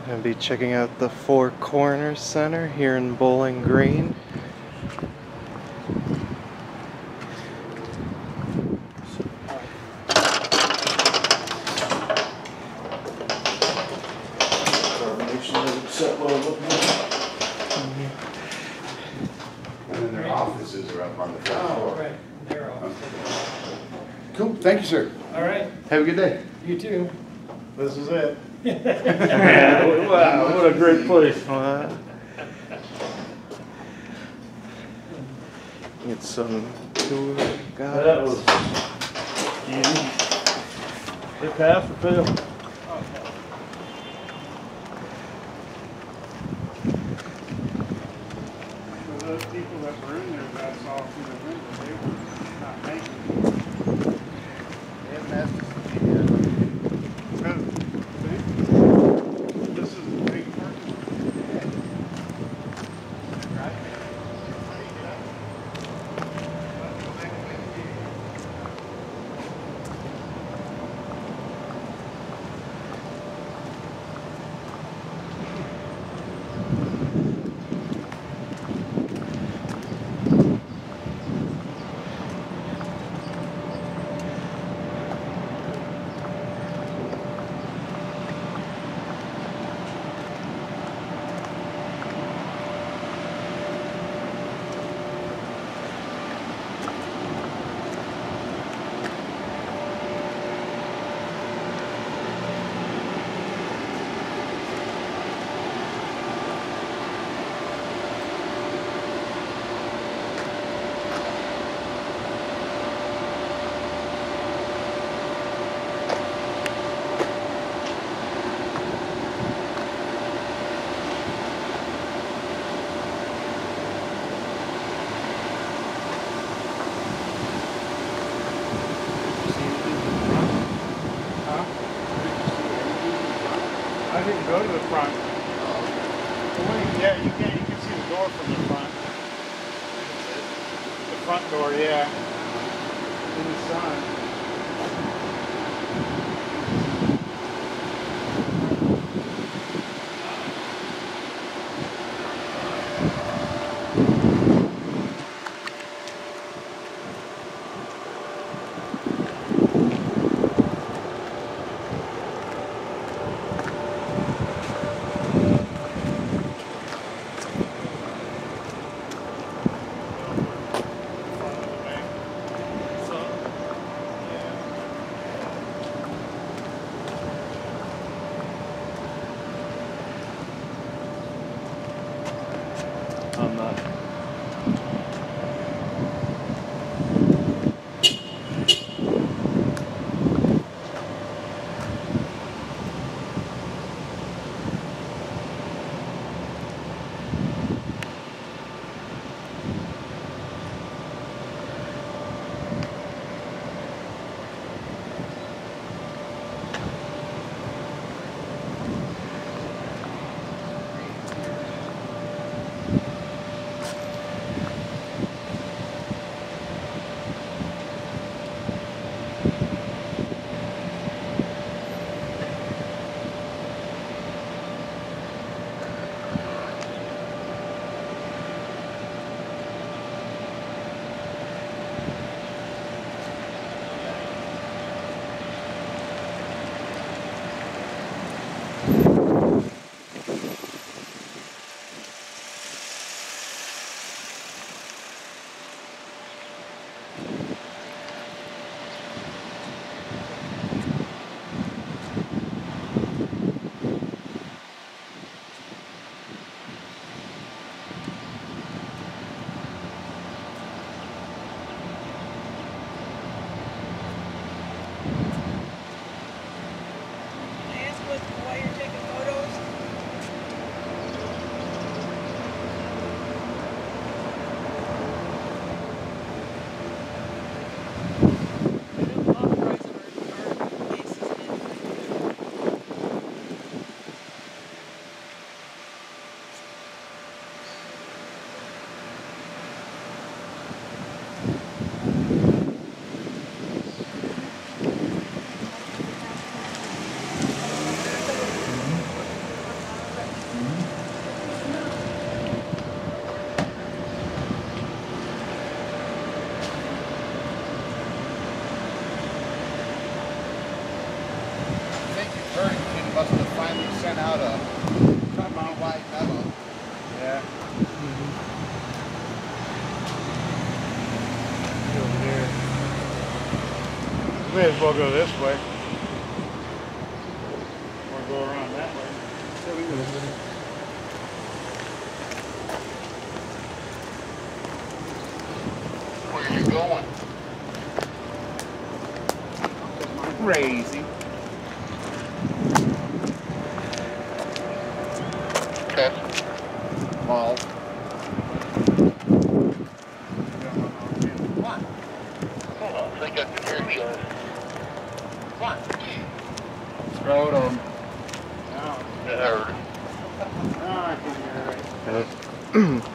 I'll be checking out the Four Corners Center here in Bowling Green. And then their offices are up on the first floor. Right, their office. Cool, thank you, sir. All right, Have a good day. you too. This is it. Wow, what a great place. Get some tour guides. That was easy. It passed or failed? For those people that were in there that saw through the window, they were not making it. They haven't asked us to be yet. This is a big parking lot. Right? I didn't go to the front. Yeah, you can see the door from the front. The front door, yeah. In the sun. I'm not. about a company-wide memo. Yeah. Over there. May as well go this way. Or go around that way. Yeah, we can go. Where are you going? Crazy. Test. Ball. What? Hold on, I think I can hear you. What? Scrotum. No. It hurt. No, I can hear it.